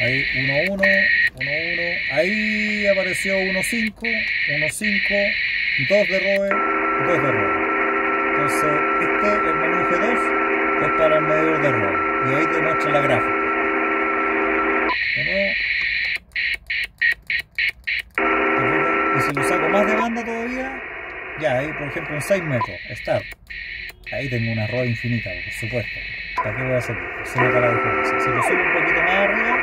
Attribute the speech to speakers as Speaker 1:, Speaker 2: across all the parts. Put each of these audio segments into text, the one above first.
Speaker 1: Ahí 1, 1, 1, 1. Ahí apareció 1, 5, 1, 5, 2 de ROE, 2 de ROE. Entonces, el menú G2 es para el medidor de ROE. Y ahí te muestra la gráfica. De nuevo. Y si lo saco más de banda todavía, ya ahí por ejemplo en 6 metros, Start. Ahí tengo una ROE infinita, por supuesto. ¿Para qué voy a hacer esto? Se nota la diferencia. Si lo subo un poquito más arriba,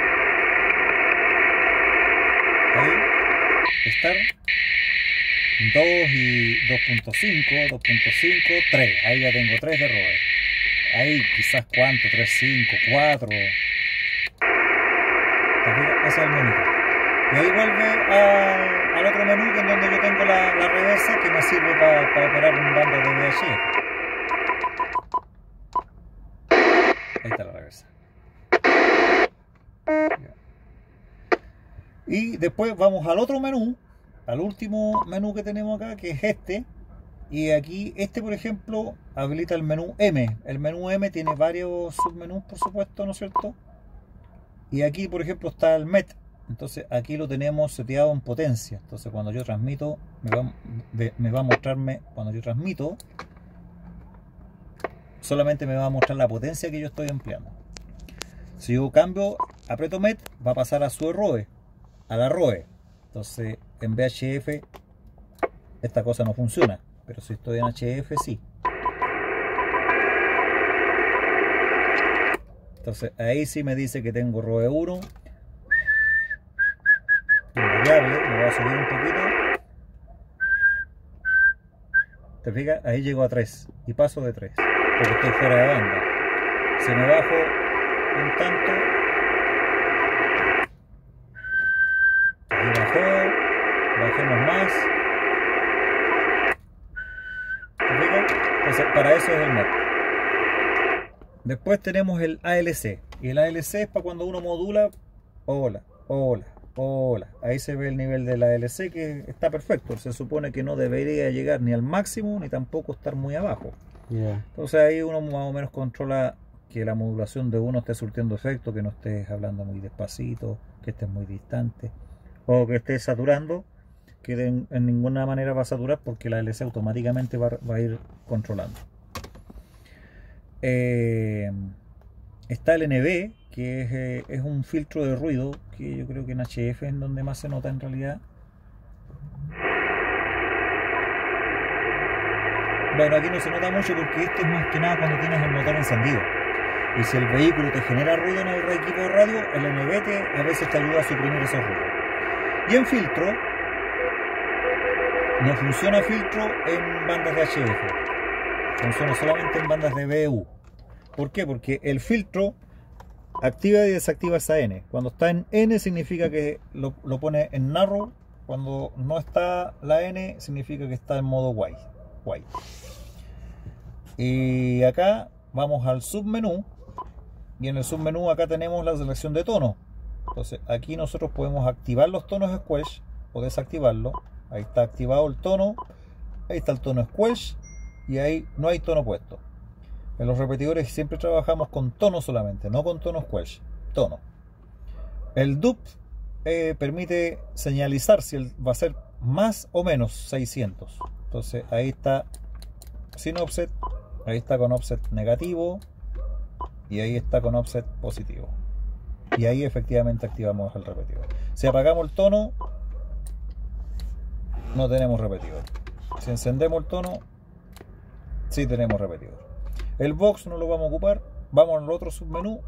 Speaker 1: ahí, Start. 2 y 2.5, 2.5, 3. Ahí ya tengo 3 de ROE. Ahí quizás cuánto, 3.5, 4. Ese es el menú. Y ahí vuelve al otro menú que es donde yo tengo la reversa que me sirve para operar un bando de VHF. Ahí está la reversa. Y después vamos al otro menú, al último menú que tenemos acá, que es este. Y aquí, por ejemplo, habilita el menú M. El menú M tiene varios submenús, por supuesto, ¿no es cierto? Y aquí, por ejemplo, está el MET. Entonces aquí lo tenemos seteado en potencia. Entonces cuando yo transmito, me va a mostrarme, cuando yo transmito, solamente me va a mostrar la potencia que yo estoy empleando. Si yo cambio, aprieto MET, va a pasar a su ROE, a la ROE. Entonces en VHF esta cosa no funciona, pero si estoy en HF sí. Entonces ahí sí me dice que tengo ROE 1. Variable, lo voy a subir un poquito. ¿Te fijas? Ahí llego a 3 y paso de 3 porque estoy fuera de banda. Si me bajo un tanto, ahí bajó, bajemos más. ¿Te fijas? Entonces para eso es el MET. Después tenemos el ALC, y el ALC es para cuando uno modula. Hola, hola, hola. Ahí se ve el nivel del ALC que está perfecto. Se supone que no debería llegar ni al máximo ni tampoco estar muy abajo. Entonces ahí uno más o menos controla que la modulación de uno esté surtiendo efecto, que no estés hablando muy despacito, que estés muy distante o que estés saturando, que en ninguna manera va a saturar porque el ALC automáticamente va a ir controlando. Está el NB, que es un filtro de ruido, que yo creo que en HF es donde más se nota en realidad. Bueno, aquí no se nota mucho porque esto es más que nada cuando tienes el motor encendido. Y si el vehículo te genera ruido en el equipo de radio, el NB a veces te ayuda a suprimir esos ruidos. Y en filtro, no funciona filtro en bandas de HF. Funciona solamente en bandas de BU. ¿Por qué? Porque el filtro activa y desactiva esa N. Cuando está en N significa que lo pone en narrow. Cuando no está la N significa que está en modo white. Y acá vamos al submenú. Y en el submenú acá tenemos la selección de tono. Entonces aquí nosotros podemos activar los tonos squelch o desactivarlo. Ahí está activado el tono. Ahí está el tono squelch. Y ahí no hay tono puesto. En los repetidores siempre trabajamos con tono solamente, no con tono squelch. Tono. El DUP permite señalizar si va a ser más o menos 600. Entonces ahí está sin offset, ahí está con offset negativo y ahí está con offset positivo. Y ahí efectivamente activamos el repetidor. Si apagamos el tono, no tenemos repetidor. Si encendemos el tono, sí tenemos repetidor. El box no lo vamos a ocupar. Vamos al otro submenú.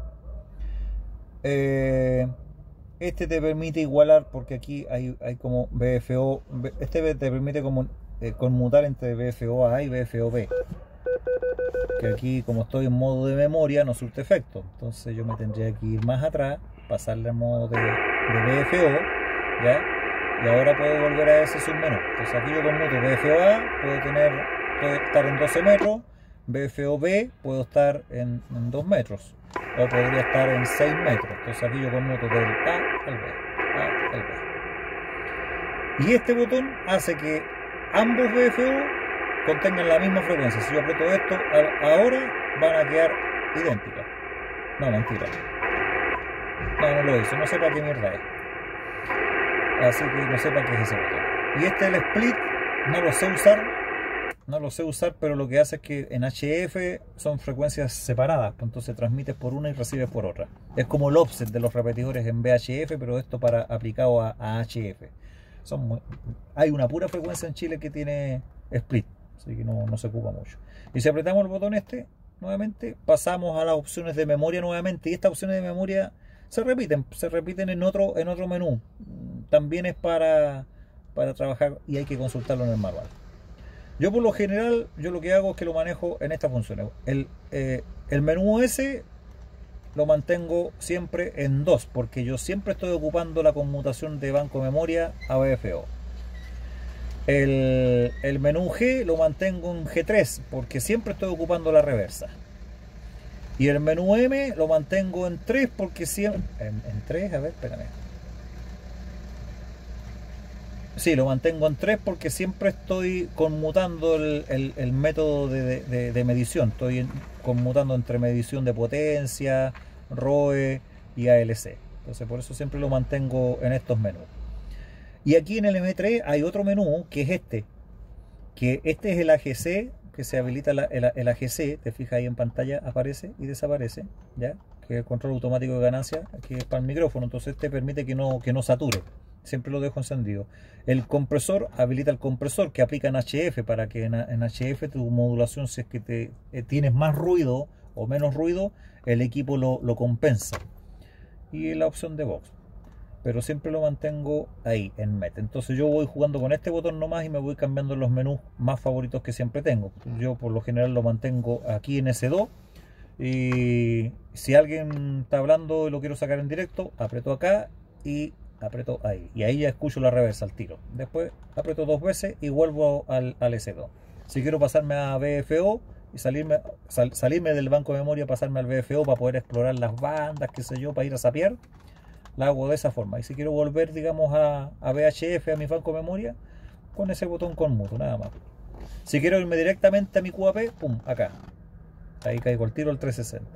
Speaker 1: Este te permite igualar, porque aquí hay como BFO. Este te permite como conmutar entre BFO-A y BFO-B. Que aquí, como estoy en modo de memoria, no surte efecto. Entonces yo me tendría que ir más atrás, pasarle a modo de BFO, ¿ya? Y ahora puedo volver a ese submenú. Entonces aquí yo conmuto BFO-A, puedo estar en 12 metros. BFO-B puedo estar en 2 metros o podría estar en 6 metros. Entonces aquí yo conmuto del A al B, y este botón hace que ambos BFO contengan la misma frecuencia. Si yo aprieto esto ahora van a quedar idénticas. No, mentira. No, no lo hizo, no sé para qué mierda es. Así que no sé para qué es ese botón. Y este el split, no lo sé usar. No lo sé usar, pero lo que hace es que en HF son frecuencias separadas, pues entonces transmites por una y recibes por otra. Es como el offset de los repetidores en VHF, pero esto para aplicado a HF. Hay una pura frecuencia en Chile que tiene split, así que no se ocupa mucho. Y si apretamos el botón este, nuevamente, pasamos a las opciones de memoria nuevamente, y estas opciones de memoria se repiten en otro menú. También es para trabajar y hay que consultarlo en el manual. Yo por lo general, yo lo que hago es que lo manejo en estas funciones. El menú S lo mantengo siempre en 2, porque yo siempre estoy ocupando la conmutación de banco de memoria a VFO. El menú G lo mantengo en G3, porque siempre estoy ocupando la reversa. Y el menú M lo mantengo en 3, porque siempre... En 3, a ver, espérame. Sí, lo mantengo en 3 porque siempre estoy conmutando el método de medición. Estoy conmutando entre medición de potencia, ROE y ALC. Entonces por eso siempre lo mantengo en estos menús. Y aquí en el M3 hay otro menú que es este. Que este es el AGC, que se habilita el AGC. Te fijas ahí en pantalla, aparece y desaparece. ¿Ya? Que es el control automático de ganancia, que es para el micrófono. Entonces este permite que no sature. Siempre lo dejo encendido. El compresor habilita el compresor que aplica en HF, para que en HF tu modulación, si es que tienes más ruido o menos ruido, el equipo lo compensa. Y la opción de Vox, pero siempre lo mantengo ahí en MET. Entonces yo voy jugando con este botón nomás y me voy cambiando los menús más favoritos que siempre tengo. Yo por lo general lo mantengo aquí en S2, y si alguien está hablando y lo quiero sacar en directo, aprieto acá y aprieto ahí, y ahí ya escucho la reversa al tiro. Después aprieto 2 veces y vuelvo al S2. Si quiero pasarme a VFO y salirme del banco de memoria, pasarme al VFO para poder explorar las bandas, qué sé yo, para ir a sapear, la hago de esa forma. Y si quiero volver, digamos, a VHF, a mi banco de memoria, con ese botón conmuto, nada más. Si quiero irme directamente a mi QAP, pum, acá. Ahí caigo al tiro al 360.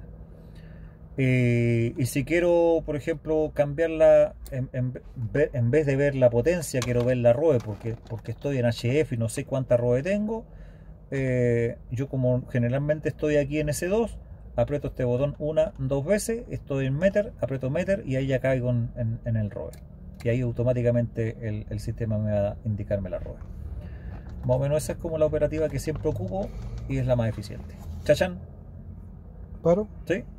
Speaker 1: Y si quiero, por ejemplo, cambiarla, en vez de ver la potencia, quiero ver la ROE, porque estoy en HF y no sé cuánta ROE tengo. Yo, como generalmente estoy aquí en S2, aprieto este botón 2 veces, estoy en Meter, aprieto Meter y ahí ya caigo en el ROE. Y ahí automáticamente el sistema me va a indicarme la ROE. Más o menos esa es como la operativa que siempre ocupo y es la más eficiente. ¿Chachán?
Speaker 2: ¿Paro?
Speaker 1: ¿Sí?